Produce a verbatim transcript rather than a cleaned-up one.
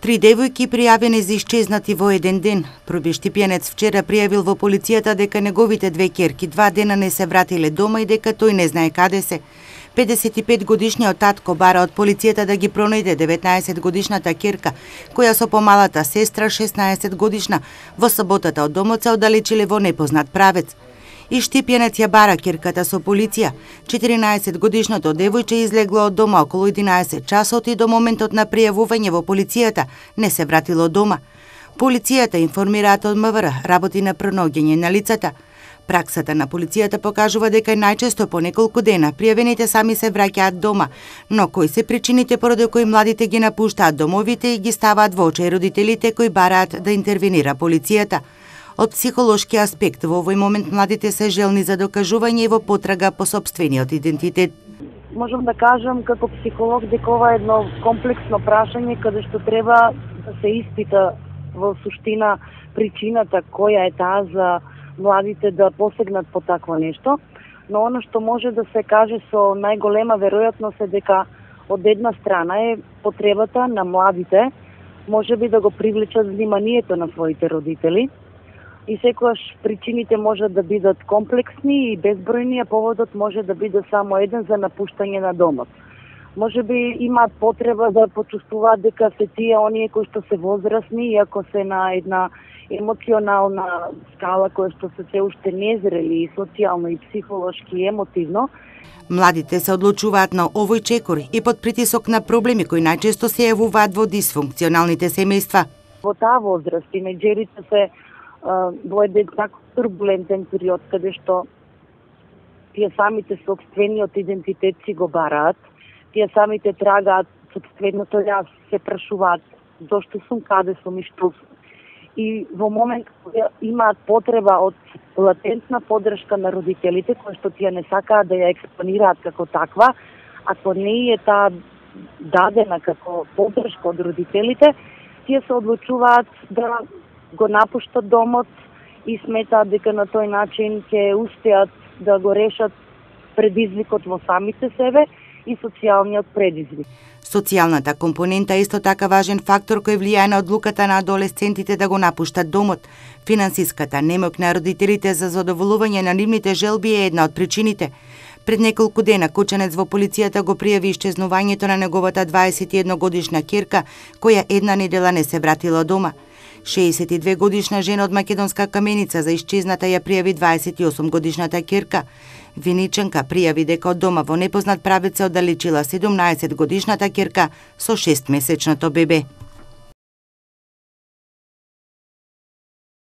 Три девојки пријавени за исчезнати во еден ден. Пробиштипјанец вчера пријавил во полицијата дека неговите две ќерки два дена не се вратиле дома и дека тој не знае каде се. педесет и пет годишниот татко бара од полицијата да ги пронајде деветнаесет годишната ќерка, која со помалата сестра шеснаесет годишна во саботата од домот се оддалечиле во непознат правец. И Штипјанец ја бара ќерката со полиција. четиринаесет годишното девојче излегло од дома околу единаесет часот и до моментот на пријавување во полицијата не се вратило дома. Полицијата, информираат од МВР, работи на пронаоѓање на лицата. Праксата на полицијата покажува дека најчесто по неколку дена пријавените сами се враќаат дома, но кои се причините поради кои младите ги напуштаат домовите и ги ставаат во очај родителите кои бараат да интервенира полицијата. Од психолошки аспект, во овој момент младите се желни за докажување и во потрага по сопствениот идентитет. Можам да кажам како психолог дека ова е едно комплексно прашање каде што треба да се испита во суштина причината која е таа за младите да посегнат по такво нешто, но она што може да се каже со најголема веројатност е дека од една страна е потребата на младите може би да го привлечат вниманието на своите родители, и секогаш причините можат да бидат комплексни и безбројни, а поводот може да биде само еден за напуштање на домот. Може би имаат потреба да почувствуваат дека се тие оние кои што се возрастни, иако се на една емоционална скала која што се се уште незрели и социјално и психолошки и емотивно. Младите се одлучуваат на овој чекор и под притисок на проблеми кои најчесто се јавуваат во дисфункционалните семејства. Во таа возраст тинеџерите се во еден така турбулентен период каде што тие самите сопствениот идентитет си го бараат, тие самите трагаат сопственото јас, се прашуваат зошто сум, каде сум и што сум. И во момент кога имаат потреба од латентна поддршка на родителите, која што тие не сакаат да ја експонираат како таква, ако не е таа дадена како поддршка од родителите, тие се одлучуваат да го напуштат домот и сметаат дека на тој начин ќе успеат да го решат предизвикот во самите себе и социјалниот предизвик. Социјалната компонента е исто така важен фактор кој влијае на одлуката на адолесцентите да го напуштат домот. Финансиската немоќ на родителите за задоволување на нивните желби е една од причините. Пред неколку дена кученец во полицијата го пријави исчезнувањето на неговата дваесет и една годишна ќерка, која една недела не се вратила дома. шеесет и две годишна жена од Македонска Каменица за исчезната ја пријави дваесет и осум годишната ќерка. Виничанка пријави дека од дома во непознат правец се оддалечила седумнаесет годишната ќерка со шестмесечното бебе.